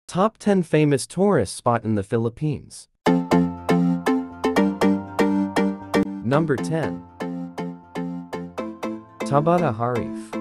Top 10 famous tourist spot in the Philippines. Number 10. Tabata Harif.